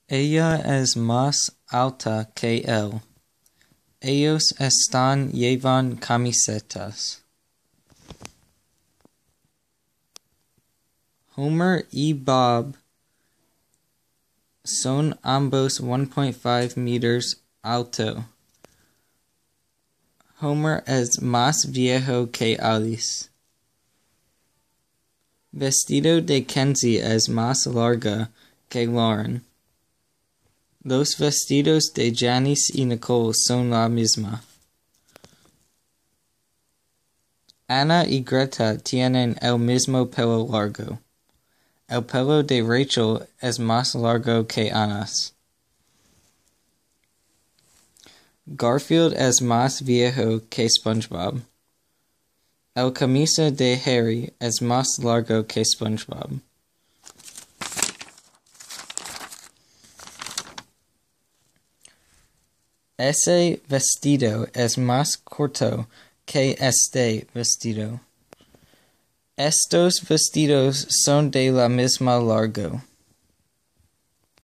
Ella es más alta que él. Ellos están llevan camisetas. Homer y Bob son ambos 1.5 meters alto. Homer es más viejo que Alice. Vestido de Kenzie es más larga que Lauren. Los vestidos de Janice y Nicole son la misma. Anna y Greta tienen el mismo pelo largo. El pelo de Rachel es más largo que Anna's. Garfield es más viejo que SpongeBob. El camisa de Harry es más largo que SpongeBob. Ese vestido es más corto que este vestido. Estos vestidos son de la misma largo.